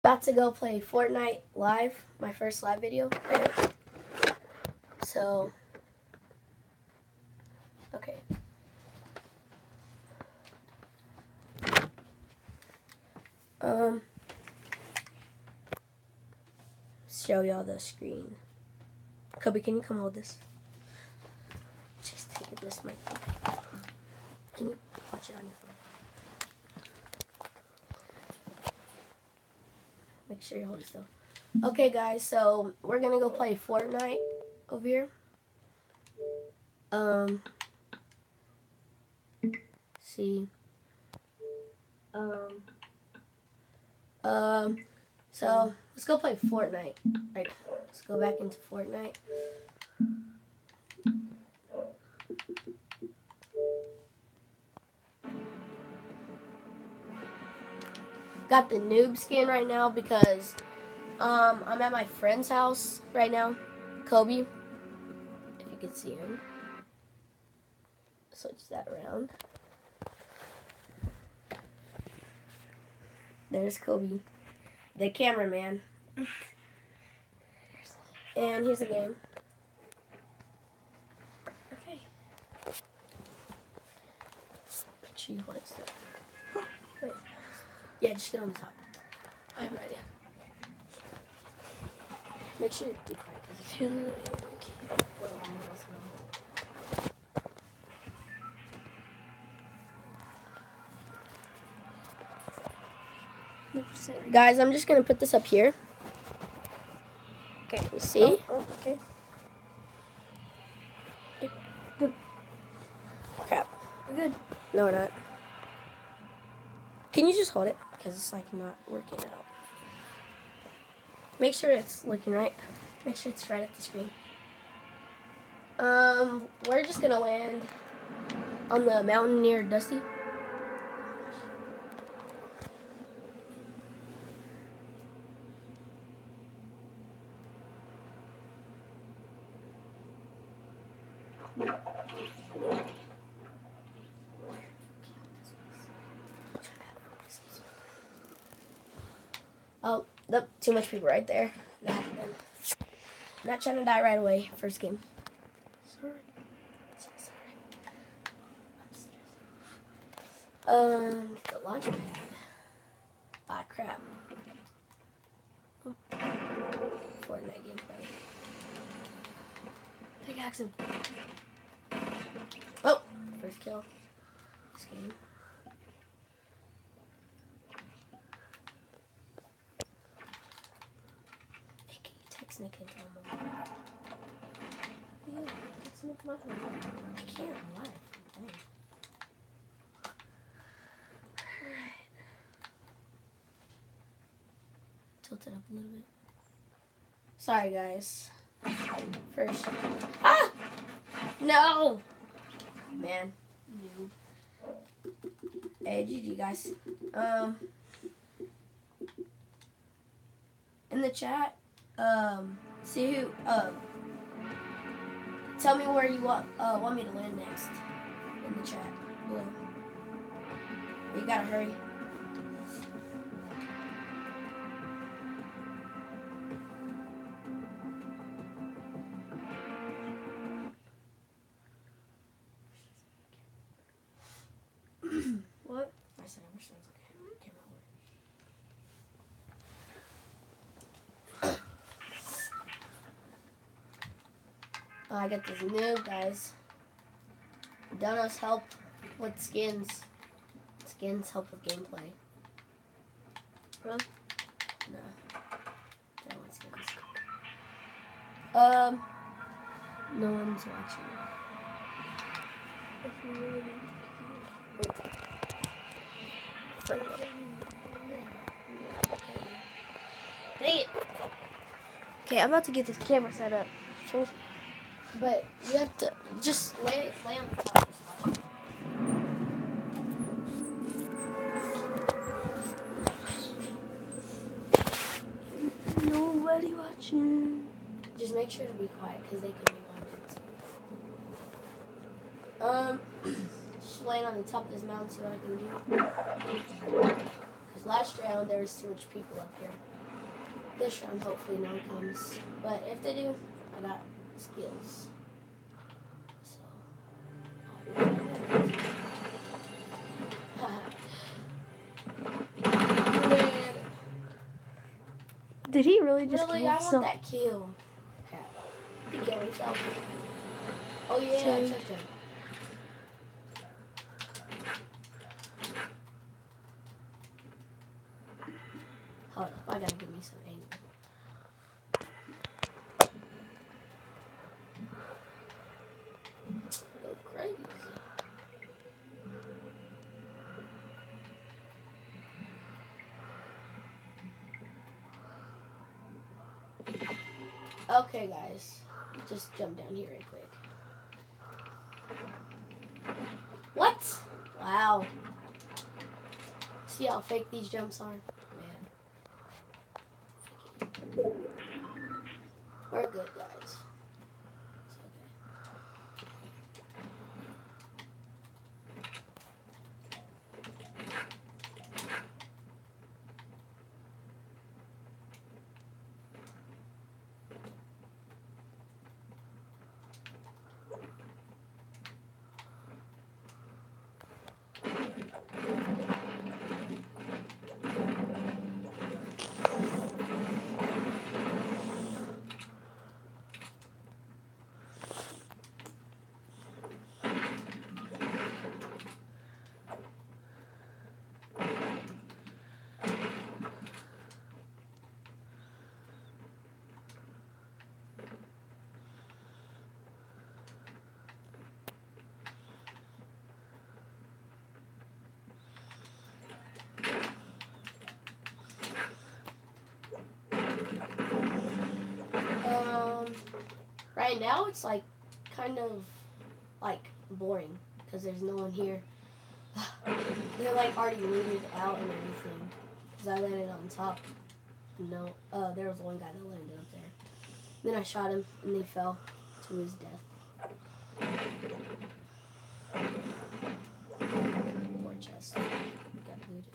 About to go play Fortnite live, my first live video. So, okay. Show y'all the screen. Kobe, can you come hold this? Just take this mic. Can you watch it on your phone? Make sure you hold it still. Okay, guys, so we're gonna go play Fortnite over here. See. So let's go play Fortnite. Right. Let's go back into Fortnite. Got the noob skin right now because I'm at my friend's house right now, Kobe. If you can see him. Switch that around. There's Kobe, the cameraman. And here's the game. Okay. Make sure you hold it still. Wait. Yeah, just get on the top. I have no idea. Make sure you do quiet because it's really Guys, I'm just gonna put this up here. Okay, you see? Okay. Crap. We're good. No, we're not. Can you just hold it? Because it's like not working out. Make sure it's looking right. Make sure it's right at the screen. We're just gonna land on the mountain near Dusty. Oh, nope, too much people right there. Not trying to die right away. First game. Sorry. The launch pad. Ah, crap. Fortnite gameplay. Pickaxe him. Oh, first kill. This game. Nick, text Nick and tell him. Yeah, it's not my home. I can't. Why? Tilt it up a little bit. Sorry, guys. First. Ah! No! Man. Hey, GG, guys. In the chat, see who, tell me where you want me to land next. In the chat. Below. You gotta hurry. What? I said everything's okay. Came out weird. I got this new guys. Donos help with skins. Skins help with gameplay. Really? No. Don't want skins. No one's watching. If you really need Dang it. Okay, I'm about to get this camera set up. But you have to just lay on the top. Nobody watching. Just make sure to be quiet because they can be on it. Just laying on the top of this mountain, see what I can do. Because last round there was too much people up here. this round, hopefully no one comes. But if they do, I got skills. So. Man, Did he really just really, kill I want himself? that kill. He killed himself. Oh yeah, Sorry. check him. Hold up, I gotta give me some angle. Go crazy. Okay, guys, just jump down here right quick. What? Wow. See how fake these jumps are? Man. We're good, guys. It's right now it's like kind of like boring because there's no one here. They're like already looted out and everything. Cause I landed on top. No, there was one guy that landed up there. Then I shot him and he fell to his death. Poor chest. Got looted.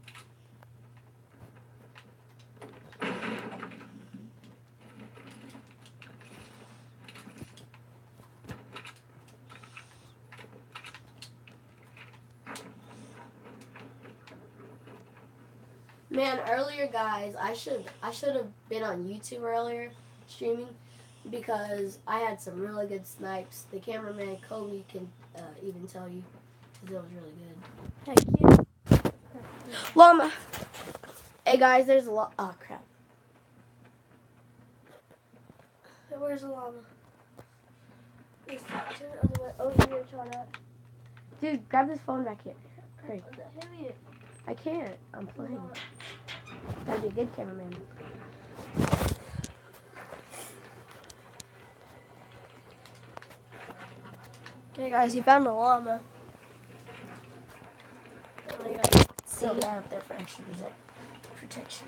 Man, earlier guys, I should have been on YouTube earlier streaming because I had some really good snipes. The cameraman Kobe can even tell you because it was really good. Heck yeah. Llama. Hey guys, there's a lot. Oh crap. Where's the llama? Turn it the other way. Oh, here, Charlotte. Dude, grab this phone back here. Hurry. Hit me. I can't. I'm playing. Gotta be a good cameraman. Okay, guys, you found a llama. Still down up there for extra protection.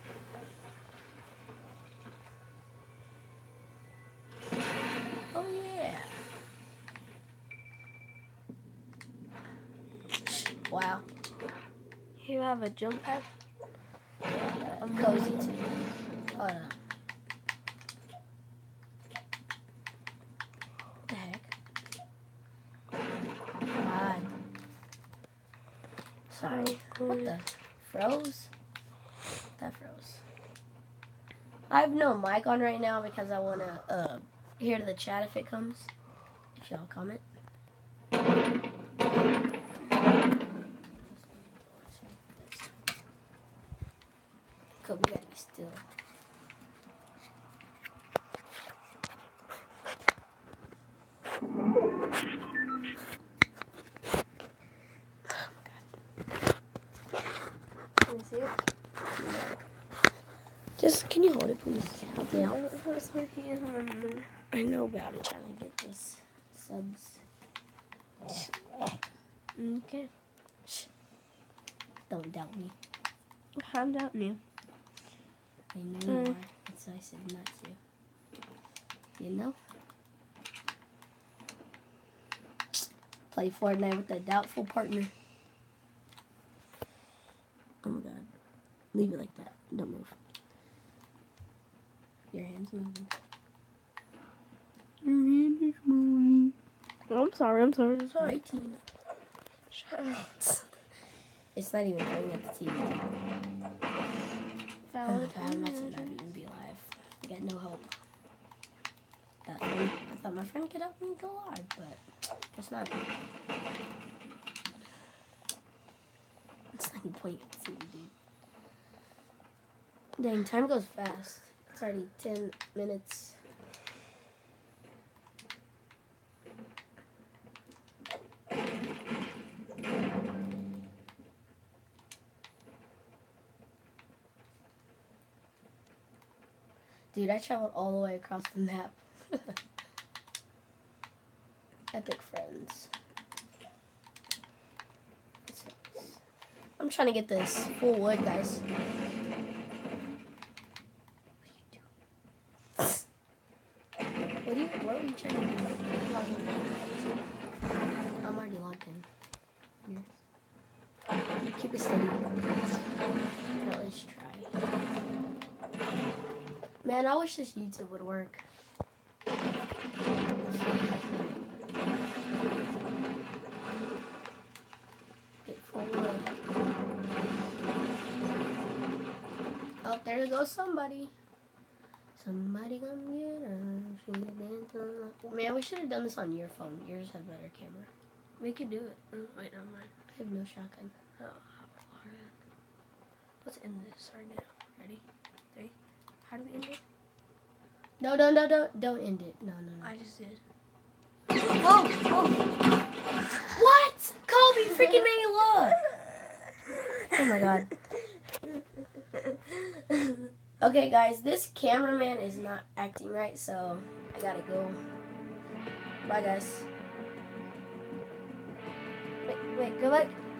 Oh yeah. Wow. You have a jump pad? I'm cozy too. Hold on. What the heck? God. Sorry. What the? Froze? That froze. I have no mic on right now because I want to hear the chat if it comes. If y'all comment. Kobe got me still. Can you see it? Just, can you hold it, please? Help me out. What's working in I know about it. Trying to get this subs. Okay. Don't doubt me. I'm doubting you. I know you are. That's why I said not to. You know? Play Fortnite with a doubtful partner. Oh my god. Leave it like that. Don't move. Your hand's moving. Your hand is moving. I'm sorry. 19. Shut up. It's not even going at the TV. Valid. I'm about to not even be alive. I got no hope. I thought my friend could help me go live, but it's not. It's not even pointing at the TV, dude. Dang, time goes fast. It's already 10 minutes. Dude, I traveled all the way across the map. Epic friends. I'm trying to get this full wood, guys. What are you trying to do? I'm already logged in. Here. Keep it steady. At least try. Man, I wish this YouTube would work. Get full wood. Oh, there goes somebody. Somebody come get her. Man, we should have done this on your phone. Yours had better camera. We could do it. Oh, wait, never mind. I have no shotgun. Oh, let's end this right now. Ready? 3. How do we end it? No, don't end it. No. I just did. Oh! What? Kobe freaking made me look. Oh my god. Okay, guys, this cameraman is not acting right, so I gotta go. Bye, guys. Wait, go back.